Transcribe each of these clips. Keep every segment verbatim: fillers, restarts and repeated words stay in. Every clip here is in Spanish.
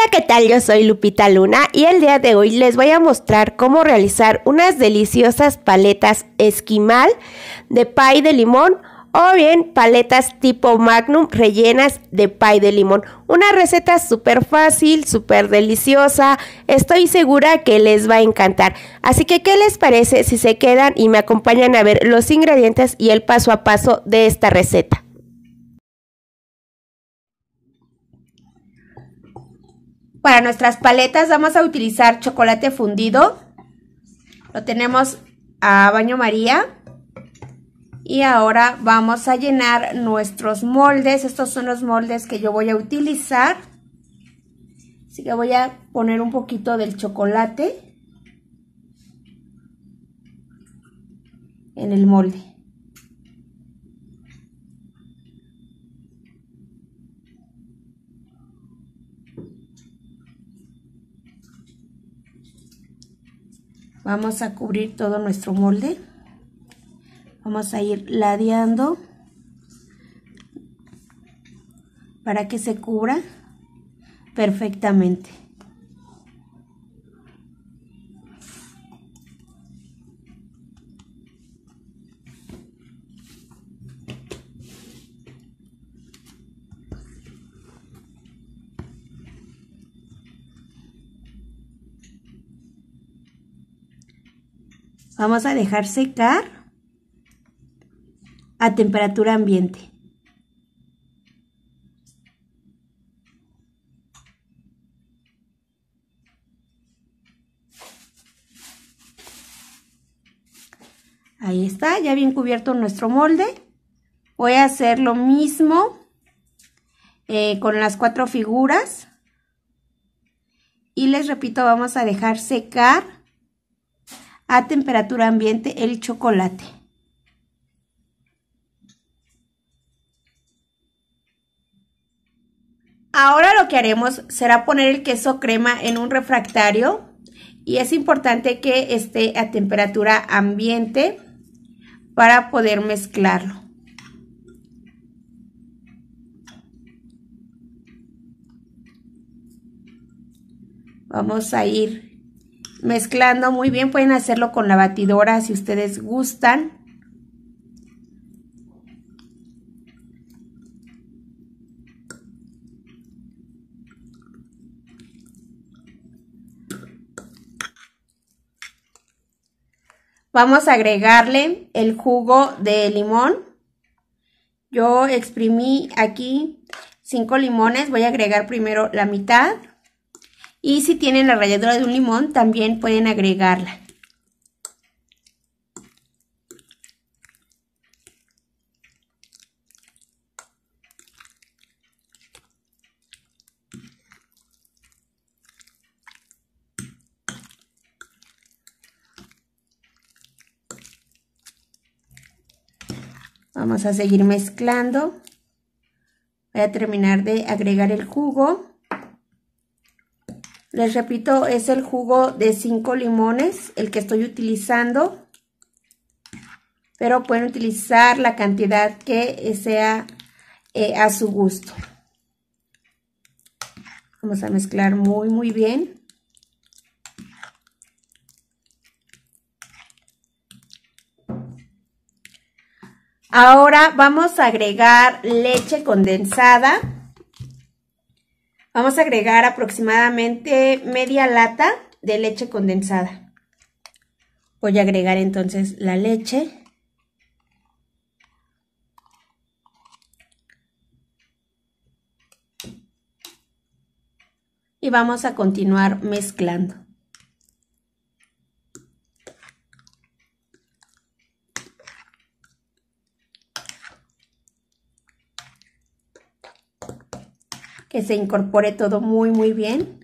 ¿qué tal? Yo soy Lupita Luna y el día de hoy les voy a mostrar cómo realizar unas deliciosas paletas esquimal de pay de limón o bien paletas tipo Magnum rellenas de pay de limón. Una receta súper fácil, súper deliciosa, estoy segura que les va a encantar. Así que, ¿qué les parece si se quedan y me acompañan a ver los ingredientes y el paso a paso de esta receta? Para nuestras paletas vamos a utilizar chocolate fundido. Lo tenemos a baño María. Y ahora vamos a llenar nuestros moldes. Estos son los moldes que yo voy a utilizar. Así que voy a poner un poquito del chocolate en el molde. Vamos a cubrir todo nuestro molde. Vamos a ir ladeando para que se cubra perfectamente. Vamos a dejar secar a temperatura ambiente. Ahí está, ya bien cubierto nuestro molde. Voy a hacer lo mismo eh, con las cuatro figuras. Y les repito, vamos a dejar secar a temperatura ambiente el chocolate. Ahora lo que haremos será poner el queso crema en un refractario y es importante que esté a temperatura ambiente para poder mezclarlo. Vamos a ir mezclando muy bien, pueden hacerlo con la batidora si ustedes gustan. Vamos a agregarle el jugo de limón. Yo exprimí aquí cinco limones, voy a agregar primero la mitad. Y si tienen la ralladura de un limón, también pueden agregarla. Vamos a seguir mezclando. Voy a terminar de agregar el jugo. Les repito, es el jugo de cinco limones el que estoy utilizando. Pero pueden utilizar la cantidad que sea eh, a su gusto. Vamos a mezclar muy, muy bien. Ahora vamos a agregar leche condensada. Vamos a agregar aproximadamente media lata de leche condensada. Voy a agregar entonces la leche. Y vamos a continuar mezclando. Que se incorpore todo muy muy bien.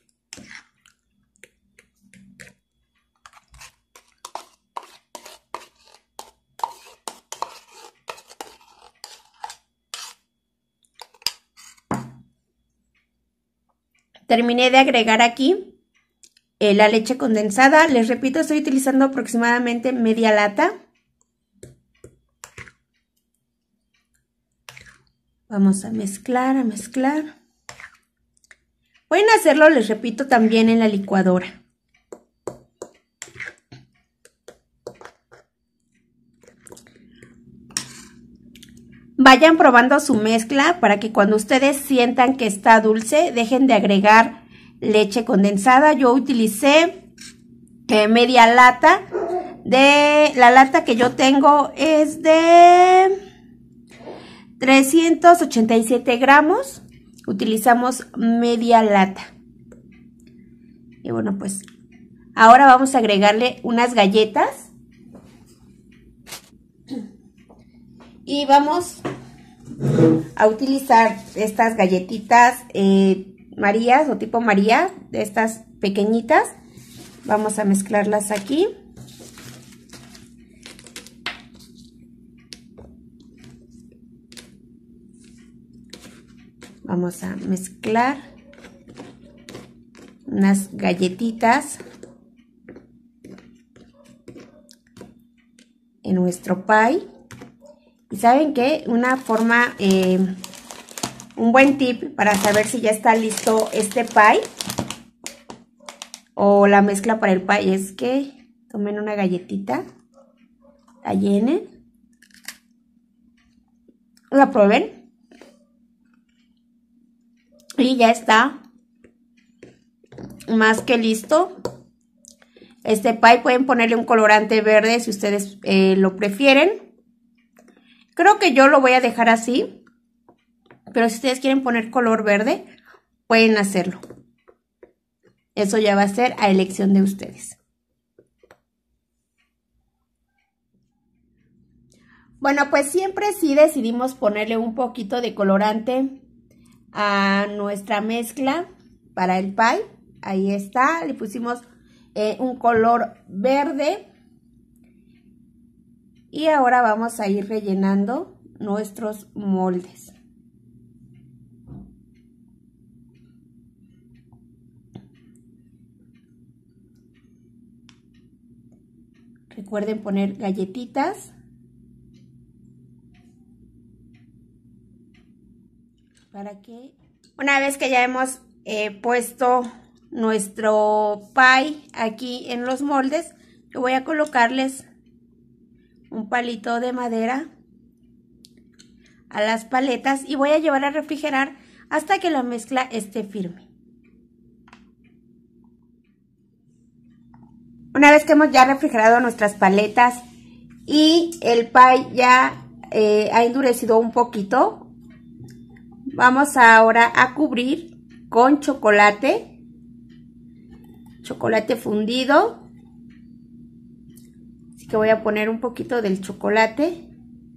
Terminé de agregar aquí eh, la leche condensada. Les repito, estoy utilizando aproximadamente media lata. Vamos a mezclar, a mezclar. Pueden hacerlo, les repito, también en la licuadora. Vayan probando su mezcla para que cuando ustedes sientan que está dulce, dejen de agregar leche condensada. Yo utilicé eh, media lata. De la lata que yo tengo es de trescientos ochenta y siete gramos. Utilizamos media lata. Y bueno, pues ahora vamos a agregarle unas galletas. Y vamos a utilizar estas galletitas eh, Marías o tipo María, de estas pequeñitas. Vamos a mezclarlas aquí. Vamos a mezclar unas galletitas en nuestro pie. Y ¿saben qué? Una forma, eh, un buen tip para saber si ya está listo este pie o la mezcla para el pie es que tomen una galletita, la llenen, la prueben y ya está más que listo. Este pie pueden ponerle un colorante verde si ustedes eh, lo prefieren. Creo que yo lo voy a dejar así, pero si ustedes quieren poner color verde, pueden hacerlo. Eso ya va a ser a elección de ustedes. Bueno, pues siempre sí decidimos ponerle un poquito de colorante a nuestra mezcla para el pie. Ahí está, le pusimos eh, un color verde. Y ahora vamos a ir rellenando nuestros moldes. Recuerden poner galletitas. Para que una vez que ya hemos eh, puesto nuestro pie aquí en los moldes, yo voy a colocarles un palito de madera a las paletas y voy a llevar a refrigerar hasta que la mezcla esté firme. Una vez que hemos ya refrigerado nuestras paletas y el pie ya eh, ha endurecido un poquito, vamos ahora a cubrir con chocolate, chocolate fundido. Así que voy a poner un poquito del chocolate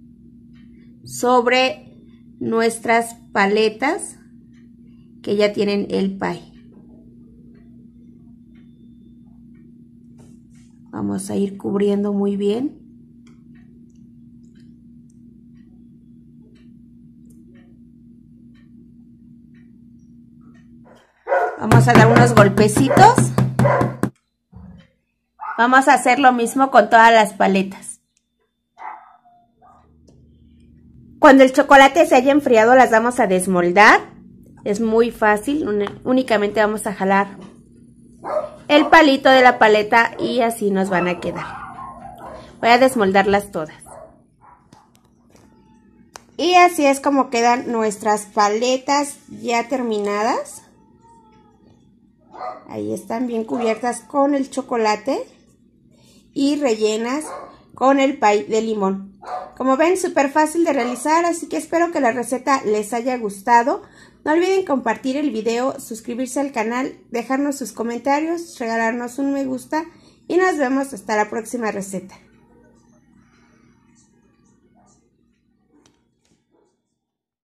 sobre nuestras paletas que ya tienen el pie. Vamos a ir cubriendo muy bien. Vamos a dar unos golpecitos. Vamos a hacer lo mismo con todas las paletas. Cuando el chocolate se haya enfriado, las vamos a desmoldar. Es muy fácil, únicamente vamos a jalar el palito de la paleta y así nos van a quedar. Voy a desmoldarlas todas. Y así es como quedan nuestras paletas ya terminadas. Ahí están bien cubiertas con el chocolate y rellenas con el pie de limón. Como ven, súper fácil de realizar, así que espero que la receta les haya gustado. No olviden compartir el video, suscribirse al canal, dejarnos sus comentarios, regalarnos un me gusta y nos vemos hasta la próxima receta.